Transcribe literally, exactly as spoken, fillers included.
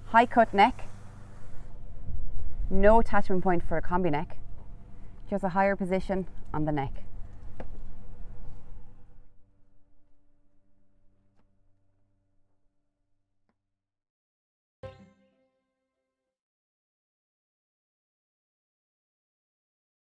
high cut neck, no attachment point for a combi neck, just a higher position on the neck.